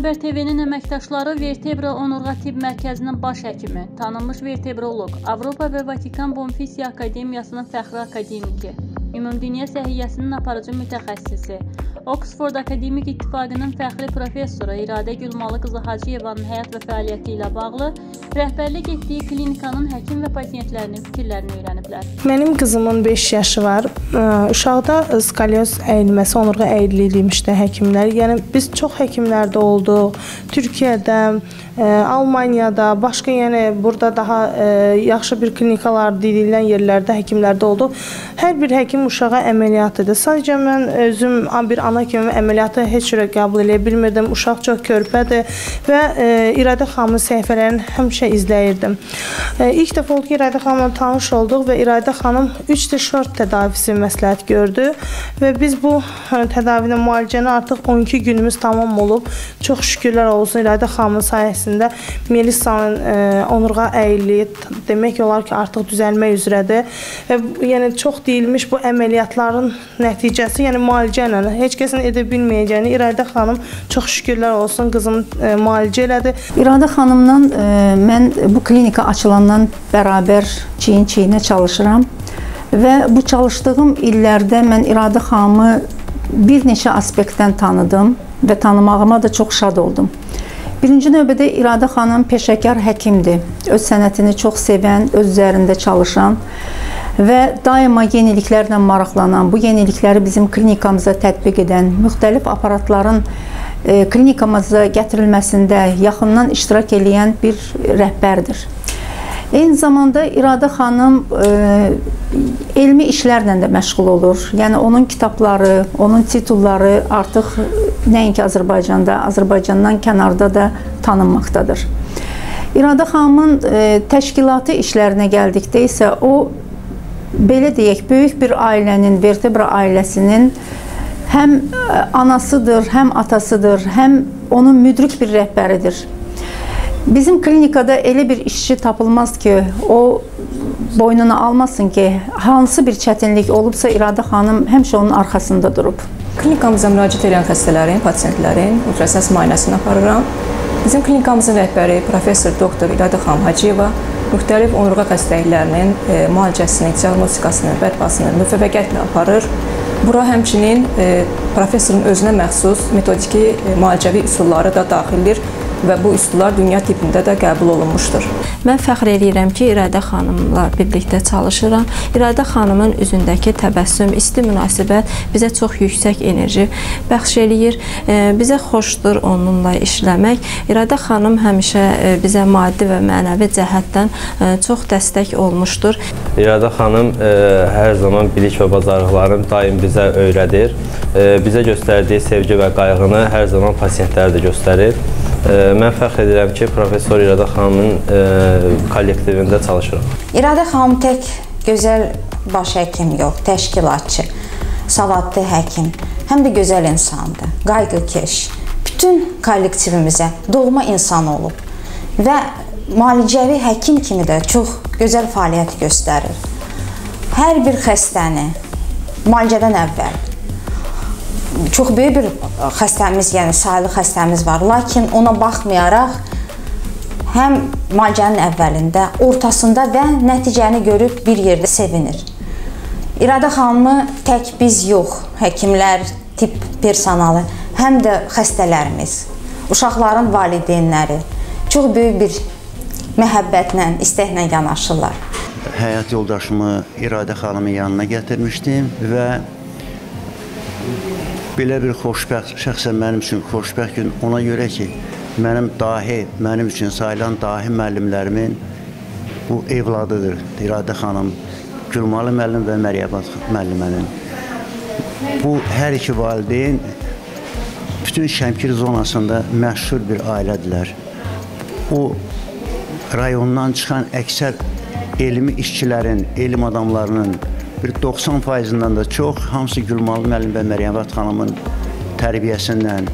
Xəbər TV-nin əməkdaşları Vertebra Onurğa Tibb Mərkəzinin baş həkimi, tanınmış vertebroloq, Avropa və Vatikan Bonfisi Akademiyasının fəxri akademiki, Ümumdünya Səhiyyəsinin aparıcı mütəxəssisi, Oxford Akademik İttifaqının fəxri professoru İradə Gülmalı qızı Hacıyevanın həyat və fəaliyyəti ilə bağlı rəhbərlik etdiyi klinikanın həkim və pasientlərinin fikirlərini öyrəniblər. Mənim qızımın 5 yaşı var. Uşaqda skalyoz əyilməsi, onurğa əyilliyi demişdi həkimlər. Yəni biz çox həkimlərdə olduq. Türkiyədə, Almaniyada, başqa burada daha yaxşı bir klinikalar deyilən yerlərdə həkimlərdə olduq. Hər bir həkim uşağa əməliyyat edir. Sadəcə mən özüm bir ana kimi əməliyyatı heç cürə qəbul edə bilmirdim. Uşaq çox körpədir və İradə xanımın səhifələrini həmişə izləyirdim. İlk dəfə oldu ki, İradə xanımla tanış olduq və İradə xanım 3D şort tədavisi məsləhət gördü və biz bu tədavinin müalicəni artıq 12 günümüz tamam olub. Çox şükürlər olsun İradə xanımın sayəsində Melissanın onurğa əyilliyi demək olar ki, artıq düzəlmək üzrədir və yəni çox deyilmiş bu əməliyyatların nəticəsi, yəni müalicə ilə heç kəsin edə bilməyəcəyini İradə xanım çox şükürlər olsun qızım müalicə elədi. İradə xanımla mən bu klinika açılandan bərabər çiyin-çiyinə çalışıram və bu çalışdığım illərdə mən İradə xanımı bir neçə aspektdən tanıdım və tanımağıma da çox şad oldum. Birinci növbədə İradə xanım peşəkar həkimdir. Öz sənətini çox sevən, öz üzərində çalışan və daima yeniliklərlə maraqlanan, bu yenilikləri bizim klinikamıza tətbiq edən, müxtəlif aparatların klinikamıza gətirilməsində yaxından iştirak edən bir rəhbərdir. Eyni zamanda İradə xanım elmi işlərlə də məşğul olur. Yəni onun kitabları, onun titulları artıq nəinki Azərbaycanda, Azərbaycandan kənarda da tanınmaqdadır. İradə xanımın təşkilatı işlərinə gəldikdə isə o, belə deyək, böyük bir ailənin, Vertebra ailəsinin həm anasıdır, həm atasıdır, həm onun müdrik bir rəhbəridir. Bizim klinikada elə bir işçi tapılmaz ki, o boynuna almasın ki, hansı bir çətinlik olubsa İradə xanım həmişə onun arxasında durub. Klinikamıza müraciət edən xəstələrin, pasientlərin ultrasəs müayinəsini aparıram. Bizim klinikamızın rəhbəri professor doktor İradə xanım Hacıyeva müxtəlif onurğa xəstəliklərinin müalicəsini, diaqnostikasını, bərpasını müvəffəqiyyətlə aparır. Bura həmçinin professorun özünə məxsus metodiki müalicəvi üsulları da daxildir və bu üsullar dünya tippində də qəbul olunmuşdur. Mən fəxr edirəm ki, İradə xanımla birlikdə çalışıram. İradə xanımın üzündəki təbəssüm, isti münasibət bizə çox yüksək enerji bəxş eləyir. Bizə xoşdur onunla işləmək. İradə xanım həmişə bizə maddi və mənəvi cəhətdən çox dəstək olmuşdur. İradə xanım hər zaman bilik və bacarıqlarını daim bizə öyrədir. Bizə göstərdiyi sevgi və qayğını hər zaman pasientlərə də göstərir. Mən fəxr edirəm ki, professor İradə xanımın kollektivində çalışıram. İradə xanım tək gözəl baş həkim yox, təşkilatçı, savadlı həkim, həm də gözəl insandır, qayğıkeş. Bütün kollektivimizə doğma insan olub və müalicəvi həkim kimi də çox gözəl fəaliyyət göstərir. Hər bir xəstəni müalicədən əvvəl çox böyük bir xəstəmiz, yəni sayılı xəstəmiz var. Lakin ona baxmayaraq, həm müalicənin əvvəlində, ortasında və nəticəni görüb bir yerdə sevinir. İradə xanımı tək biz yox, həkimlər, tibb personalı, həm də xəstələrimiz, uşaqların valideynləri çox böyük bir məhəbbətlə, istəklə yanaşırlar. Həyat yoldaşımı İradə xanımın yanına gətirmişdim və belə bir xoşbəxt, şəxsən mənim üçün xoşbəxt gün ona görə ki, mənim üçün sayılan dahi müəllimlərimin bu evladıdır. İradə xanım, Gülmalı müəllim və Məryəbat müəllimənin. Bu hər iki valideyn bütün Şəmkir zonasında məşhur bir ailədirlər. O, rayondan çıxan əksər elmi işçilərin, elm adamlarının bir 90%-dən də çox hamısı Gülmalı müəllim və Məryəbat xanımın tərbiyəsindən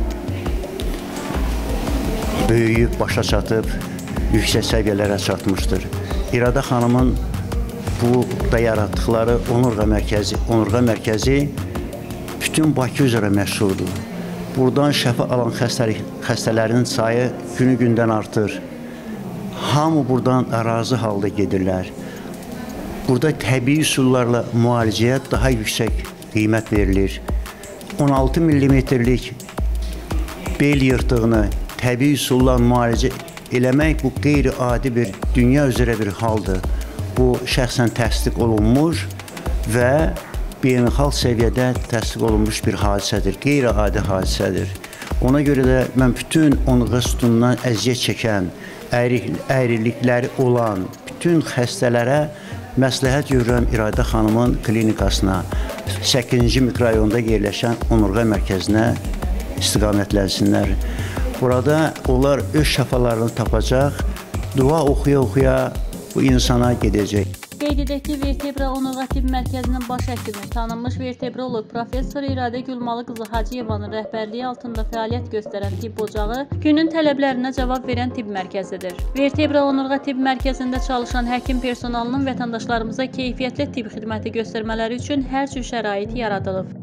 böyüyüb, başa çatıb, yüksək səviyyələrə çatmışdır. İradə xanımın burada yaratdıqları onurğa mərkəzi bütün Bakı üzrə məşhurdur. buradan şəfa alan xəstələrin sayı günü-gündən artır. Hamı buradan razı halda gedirlər. Burada təbii üsullarla müalicəyə daha yüksək qiymət verilir. 16 mm-lik bel yırtığını təbii üsulla müalicə eləmək bu qeyri-adi bir, dünya üzrə bir haldır. Bu şəxsən təsdiq olunmuş və beynəlxalq səviyyədə təsdiq olunmuş bir hadisədir, qeyri-adi hadisədir. Ona görə də mən bütün onurğa sütunundan əziyyət çəkən, əyrilikləri olan bütün xəstələrə məsləhət görürəm İradə xanımın klinikasına, 8-ci mikrorayonda yerləşən onurğa mərkəzinə istiqamətlənsinlər. Burada onlar öz şəfalarını tapacaq, dua oxuya-oxuya bu insana gedəcək. Qeyd edək ki, Vertebra Onurğa Tibb Mərkəzinin baş həkimi, tanınmış vertebrolog Professor İradə Gülmalı qızı Hacıyevanın rəhbərliyi altında fəaliyyət göstərən tibb ocağı günün tələblərinə cavab verən tibb mərkəzidir. Vertebra Onurğa Tibb Mərkəzində çalışan həkim personalının vətəndaşlarımıza keyfiyyətli tibb xidməti göstərmələri üçün hər cür şərait yaradılıb.